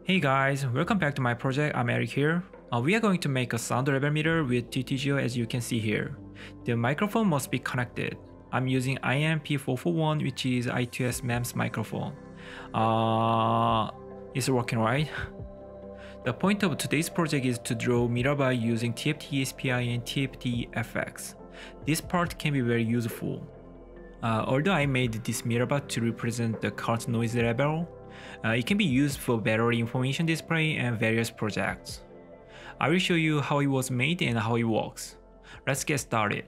Hey guys, welcome back to my project. I'm Eric here. We are going to make a sound level meter with TTGO as you can see here. The microphone must be connected. I'm using INMP441 which is I2S MEMS microphone. It's working right? The point of today's project is to draw meter by using TFT ESPI and TFT FX. This part can be very useful. Although I made this meter bar to represent the current noise level, it can be used for battery information display and various projects. I will show you how it was made and how it works. Let's get started.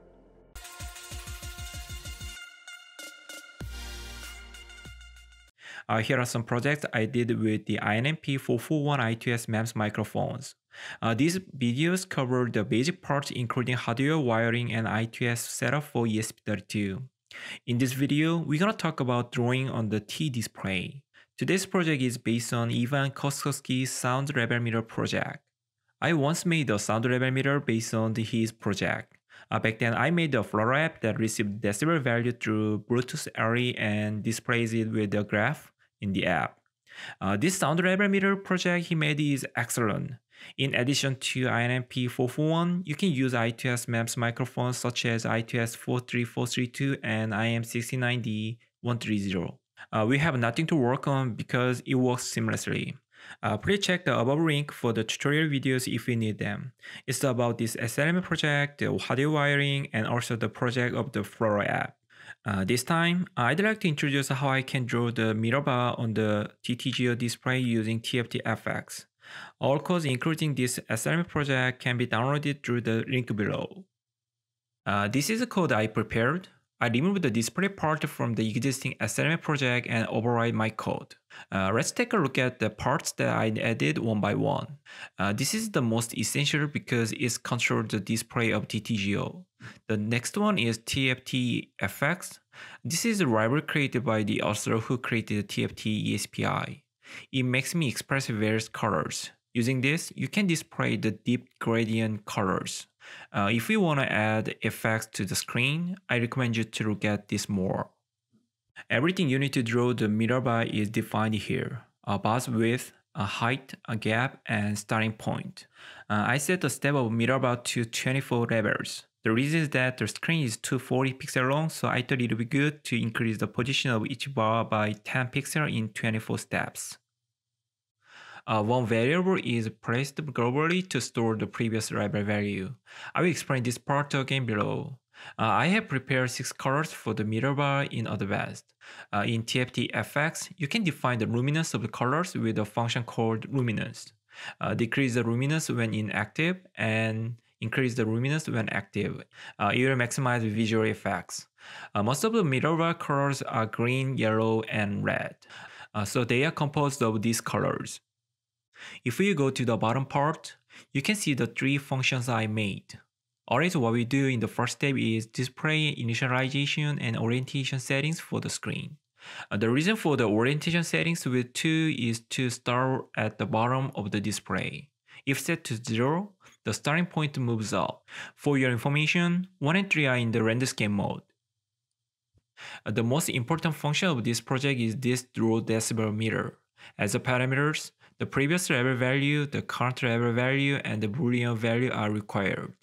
Here are some projects I did with the INMP441 I2S MEMS microphones. These videos cover the basic parts including hardware wiring and I2S setup for ESP32. In this video, we're gonna talk about drawing on the T display. Today's project is based on Ivan Koskowski's sound level meter project. I once made a sound level meter based on his project. Back then, I made a FreeRTOS app that received decibel value through Bluetooth LE and displays it with a graph in the app. This sound level meter project he made is excellent. In addition to INMP441, you can use I2S MEMS microphones such as I2S43432 and IM69D130. We have nothing to work on because it works seamlessly. Please check the above link for the tutorial videos if you need them. It's about this SLM project, the hardware wiring, and also the project of the FreeRTOS app. This time, I'd like to introduce how I can draw the meter bar on the TTGO display using TFT FX. All codes including this SLM project can be downloaded through the link below. This is the code I prepared. I removed the display part from the existing SLM project and override my code. Let's take a look at the parts that I added one by one. This is the most essential because it controls the display of TTGO. The next one is TFT FX. This is a library created by the author who created TFT ESPI. It makes me express various colors. Using this, you can display the deep gradient colors. If you want to add effects to the screen, I recommend you to look at this more. Everything you need to draw the meter by is defined here. A bus width, a height, a gap, and starting point. I set the step of meter bar to 24 levels. The reason is that the screen is 240 pixels long, so I thought it would be good to increase the position of each bar by 10 pixels in 24 steps. One variable is placed globally to store the previous level value. I will explain this part again below. I have prepared 6 colors for the meter bar in advance. In TFT FX, you can define the luminance of the colors with a function called luminance. Decrease the luminance when inactive and increase the luminance when active. It will maximize visual effects. Most of the meter bar colors are green, yellow, and red. So they are composed of these colors. If you go to the bottom part, you can see the 3 functions I made. Alright, what we do in the first step is display initialization and orientation settings for the screen. The reason for the orientation settings with 2 is to start at the bottom of the display. If set to 0, the starting point moves up. For your information, 1 and 3 are in the renderscape mode. The most important function of this project is this draw decibel meter. As the parameters, the previous level value, the current level value, and the Boolean value are required.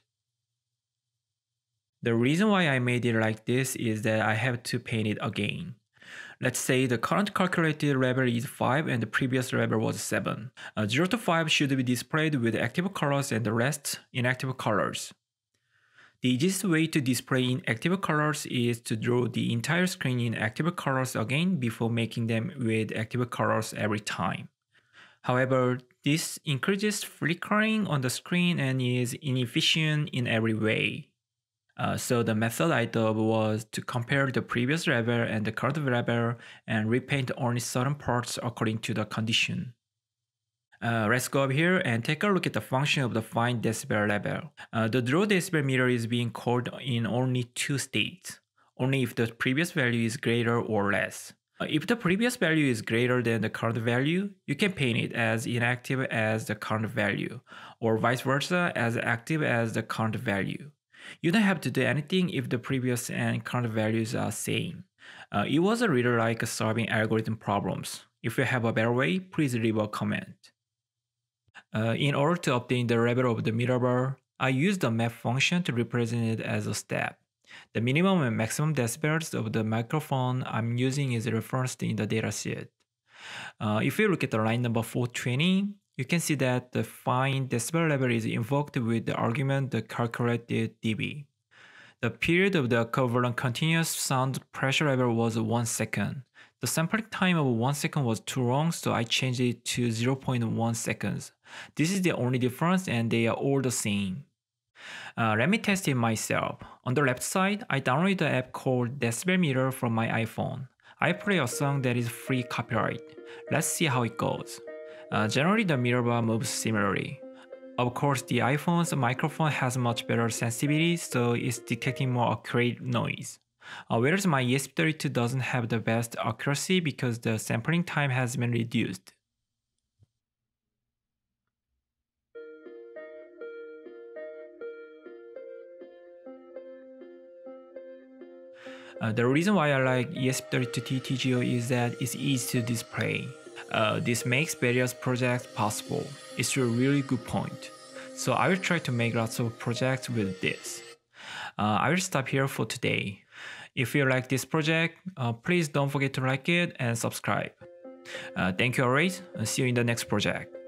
The reason why I made it like this is that I have to paint it again. Let's say the current calculated level is 5 and the previous level was 7. 0 to 5 should be displayed with active colors and the rest inactive colors. The easiest way to display inactive colors is to draw the entire screen in active colors again before making them with active colors every time. However, this increases flickering on the screen and is inefficient in every way. So the method I thought was to compare the previous level and the current level and repaint only certain parts according to the condition. Let's go up here and take a look at the function of the find decibel level. The draw decibel meter is being called in only 2 states, only if the previous value is greater or less. If the previous value is greater than the current value, you can paint it as inactive as the current value, or vice versa as active as the current value. You don't have to do anything if the previous and current values are same. It was a little like solving algorithm problems. If you have a better way, please leave a comment. In order to obtain the level of the meter bar, I use the map function to represent it as a step. The minimum and maximum decibels of the microphone I'm using is referenced in the datasheet. If you look at the line number 420, you can see that the fine decibel level is invoked with the argument the calculated dB. The period of the equivalent continuous sound pressure level was 1 second. The sampling time of 1 second was too long, so I changed it to 0.1 seconds. This is the only difference and they are all the same. Let me test it myself. On the left side, I downloaded the app called Decibel Meter from my iPhone. I play a song that is free copyright. Let's see how it goes. Generally, the meter bar moves similarly. Of course, the iPhone's microphone has much better sensitivity, so it's detecting more accurate noise. Whereas my ESP32 doesn't have the best accuracy because the sampling time has been reduced. The reason why I like ESP32TTGO is that it's easy to display. This makes various projects possible. It's a really good point. So I will try to make lots of projects with this. I will stop here for today. If you like this project, please don't forget to like it and subscribe. Thank you always, and see you in the next project.